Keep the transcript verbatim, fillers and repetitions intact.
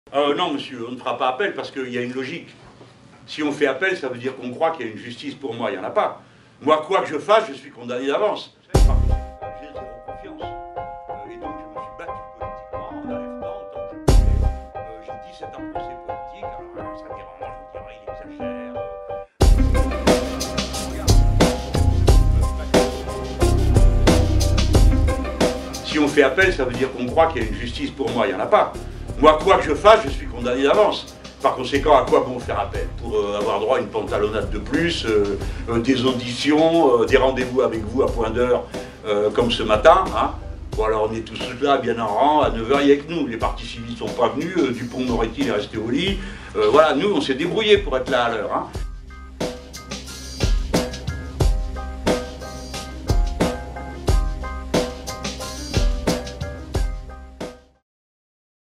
Euh, non, monsieur, on ne fera pas appel parce qu'il y a une logique. Si on fait appel, ça veut dire qu'on croit qu'il y a une justice pour moi. Il n'y en a pas. Moi, quoi que je fasse, je suis condamné d'avance. J'ai zéro confiance. Euh, et donc, je me suis battu politiquement en alertant en tant que je pouvais. Euh, J'ai dit c'est un procès politique. Alors, ça dérange, on dirait il exagère. Si on fait appel, ça veut dire qu'on croit qu'il y a une justice pour moi. Il n'y en a pas. Moi, quoi que je fasse, je suis condamné d'avance. Par conséquent, à quoi bon faire appel? Pour euh, avoir droit à une pantalonnade de plus, euh, euh, des auditions, euh, des rendez-vous avec vous à point d'heure, euh, comme ce matin. Hein. Bon, alors on est tous là, bien en rang, à neuf heures, il y a que nous. Les partis civils ne sont pas venus, euh, Dupond-Moretti est resté au lit. Euh, voilà, nous, on s'est débrouillés pour être là à l'heure. Hein.